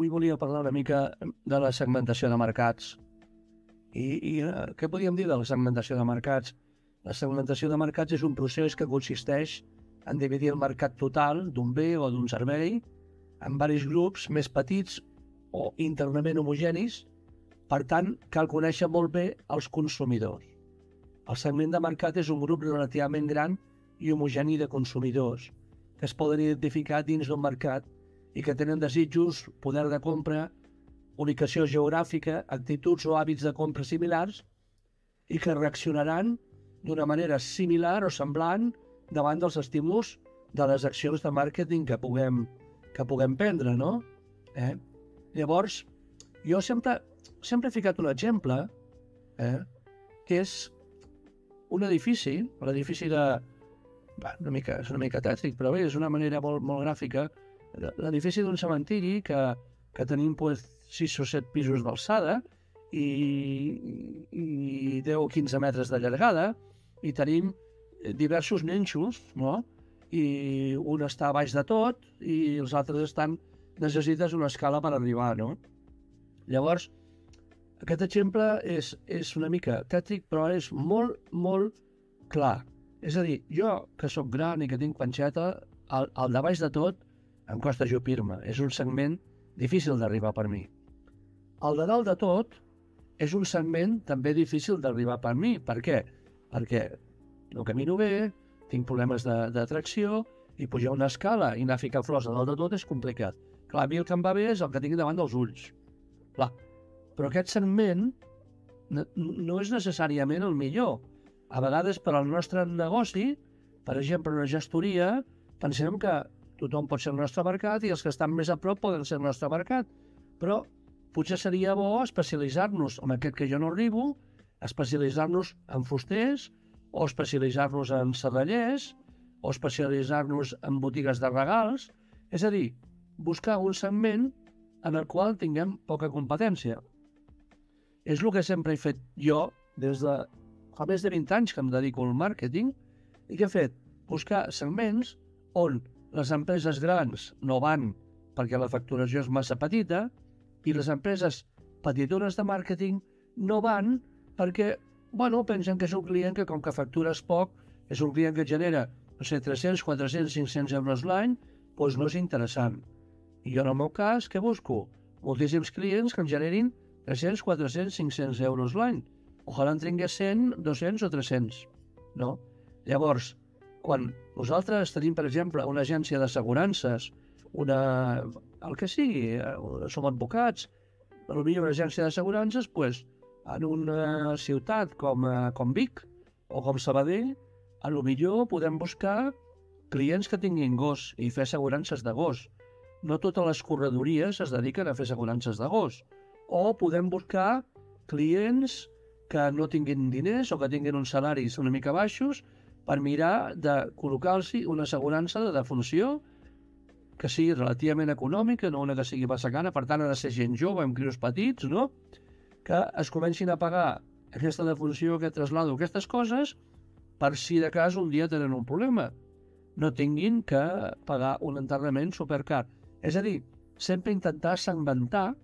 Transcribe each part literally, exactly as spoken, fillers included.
avui volia parlar una mica de la segmentació de mercats. I, i uh, què podríem dir de la segmentació de mercats? La segmentació de mercats és un procés que consisteix en dividir el mercat total d'un bé o d'un servei en diversos grups més petits o internament homogenis. Per tant, cal conèixer molt bé els consumidors. El segment de mercat és un grup relativament gran i homogeni de consumidors que es poden identificar dins d'un mercat i que tenen desitjos, poder de compra, ubicació geogràfica, actituds o hàbits de compra similars i que reaccionaran d'una manera similar o semblant davant dels estímuls de les accions de màrqueting que puguem, que puguem prendre, no? Eh? Llavors, jo sempre, sempre he ficat un exemple, eh? que és un edifici, l'edifici de... Bah, una mica, és una mica tètric, però bé, és una manera molt, molt gràfica. L'edifici d'un cementiri que, que tenim pues, sis o set pisos d'alçada i, i deu o quinze metres de llargada i tenim diversos nínxols, no? I un està a baix de tot i els altres estan... necessites una escala per arribar, no? Llavors, aquest exemple és, és una mica tètric, però és molt, molt clar. És a dir, jo, que sóc gran i que tinc panxeta, el, el de baix de tot em costa ajupir-me. És un segment difícil d'arribar per mi. El de dalt de tot és un segment també difícil d'arribar per mi. Per què? Perquè no camino bé, tinc problemes d'atracció i pujar una escala i anar a ficar flors a dalt de tot és complicat. Clar, a mi el que em va bé és el que tinc davant dels ulls. Clar. Però aquest segment no, no és necessàriament el millor. A vegades, per al nostre negoci, per exemple, una gestoria, pensem que tothom pot ser el nostre mercat i els que estan més a prop poden ser el nostre mercat. Però potser seria bo especialitzar-nos en aquest que jo no arribo, especialitzar-nos en fusters, o especialitzar-nos en serrallers, o especialitzar-nos en botigues de regals. És a dir, buscar un segment en el qual tinguem poca competència. És el que sempre he fet jo des de fa més de vint anys que em dedico al màrqueting i que he fet buscar segments on les empreses grans no van perquè la facturació és massa petita i les empreses petitones de màrqueting no van perquè, bueno, pensen que és un client que com que factures poc, és un client que genera, no sé, tres-cents, quatre-cents, cinc-cents euros l'any, doncs no és interessant. I jo, en el meu cas, què busco? Moltíssims clients que em generin tres-cents, quatre-cents, cinc-cents euros l'any. Ojalà en tingués cent, dos-cents o tres-cents, no? Llavors, quan nosaltres tenim, per exemple, una agència d'assegurances, una... el que sigui, som advocats, potser una agència d'assegurances, doncs, en una ciutat com, com Vic o com Sabadell, potser podem buscar clients que tinguin gos i fer assegurances de gos. No totes les corredories es dediquen a fer assegurances de gos. O podem buscar clients que no tinguin diners o que tinguin uns salaris una mica baixos per mirar de col·locar-los una assegurança de defunció que sigui relativament econòmica, no una que sigui massa cara, per tant ha de ser gent jove, amb crios petits, no? Que es comencin a pagar aquesta defunció, aquest traslado, aquestes coses, per si de cas un dia tenen un problema. No tinguin que pagar un enterrament supercar. És a dir, sempre intentar segmentar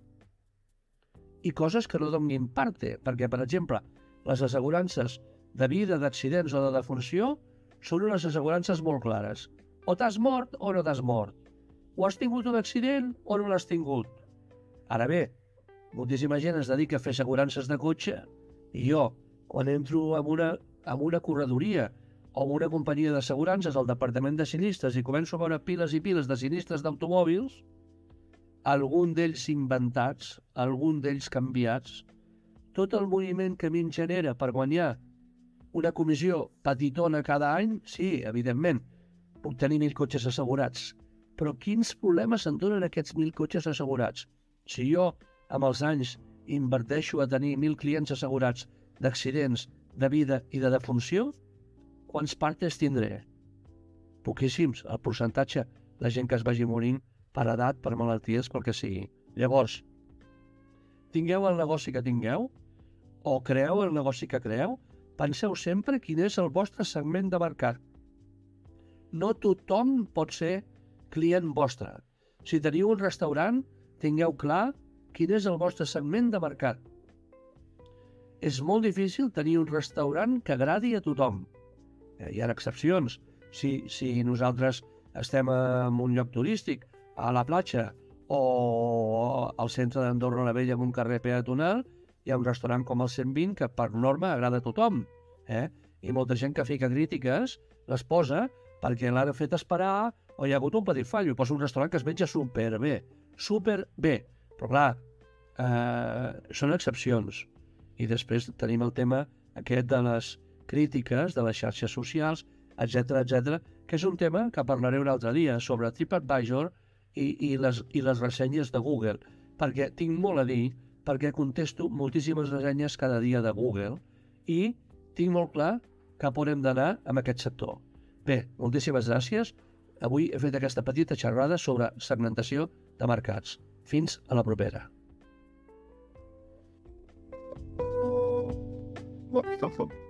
i coses que no donin parte, perquè, per exemple, les assegurances de vida, d'accidents o de defunció són unes assegurances molt clares. O t'has mort o no t'has mort. O has tingut un accident o no l'has tingut. Ara bé, moltíssima gent es dedica a fer assegurances de cotxe i jo, quan entro en una, en una corredoria o en una companyia d'assegurances al departament de sinistres i començo a veure piles i piles de sinistres d'automòbils, algun d'ells inventats, algun d'ells canviats, tot el moviment que a mi em genera per guanyar una comissió petitona cada any, sí, evidentment, puc tenir mil cotxes assegurats, però quins problemes se'n donen aquests mil cotxes assegurats? Si jo, amb els anys, inverteixo a tenir mil clients assegurats d'accidents, de vida i de defunció, quants partes tindré? Poquíssims, el percentatge, la gent que es vagi morint per edat, per malalties, pel que sigui. Llavors, tingueu el negoci que tingueu, o creeu el negoci que creeu, penseu sempre quin és el vostre segment de mercat. No tothom pot ser client vostre. Si teniu un restaurant, tingueu clar quin és el vostre segment de mercat. És molt difícil tenir un restaurant que agradi a tothom. Eh, Hi ha excepcions. Si, si nosaltres estem en un lloc turístic, a la platja o al centre d'Andorra la Vella en un carrer peatonal, hi ha un restaurant com el cent vint que per norma agrada a tothom. Eh? I molta gent que fica crítiques les posa perquè l'han fet esperar o hi ha hagut un petit fallo. Posa un restaurant que es menja superbé, superbé. Però clar, eh, són excepcions. I després tenim el tema aquest de les crítiques de les xarxes socials, etcètera, etcètera, que és un tema que parlaré un altre dia sobre TripAdvisor i, i, les, i les ressenyes de Google, perquè tinc molt a dir, perquè contesto moltíssimes ressenyes cada dia de Google i tinc molt clar cap on hem d'anar amb aquest sector. Bé, moltíssimes gràcies. Avui he fet aquesta petita xerrada sobre segmentació de mercats. Fins a la propera. What the fuck?